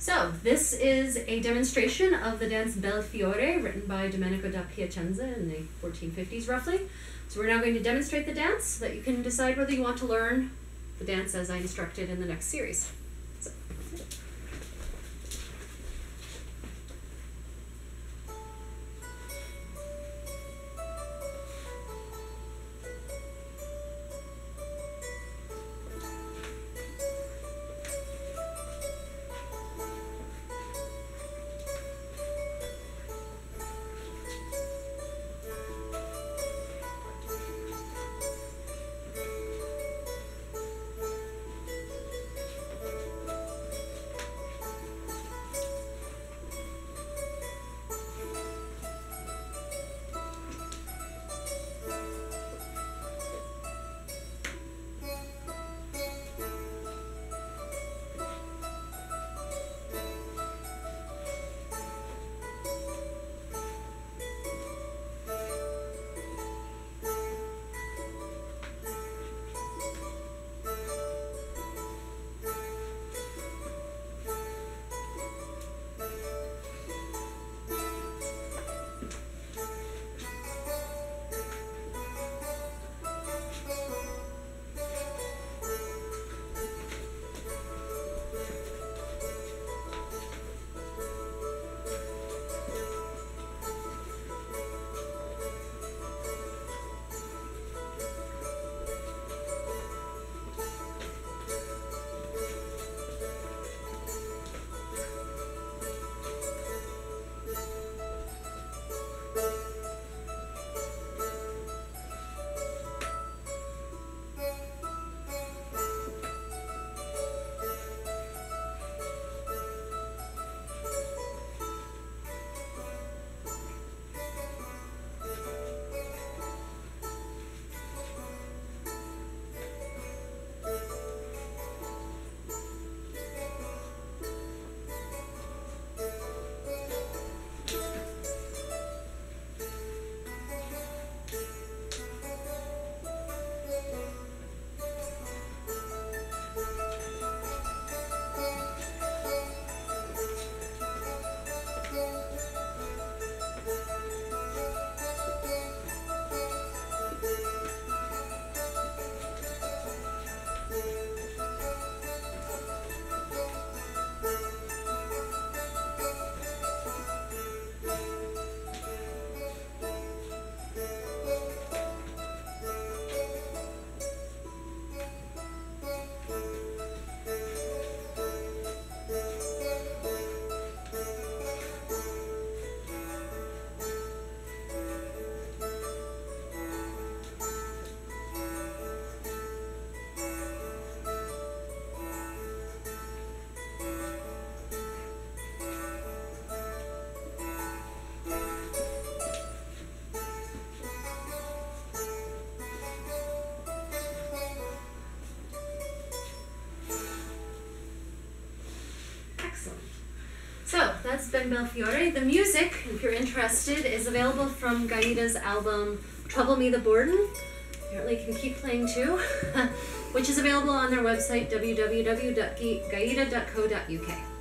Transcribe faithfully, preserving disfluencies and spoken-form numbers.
So this is a demonstration of the dance Belfiore, written by Domenico da Piacenza in the fourteen fifties roughly. So we're now going to demonstrate the dance so that you can decide whether you want to learn the dance as I instructed in the next series. So. So that's been Belfiore. The music, if you're interested, is available from Gaida's album Trouble Me the Borden. Apparently can keep playing too, which is available on their website w w w dot gaida dot co dot u k.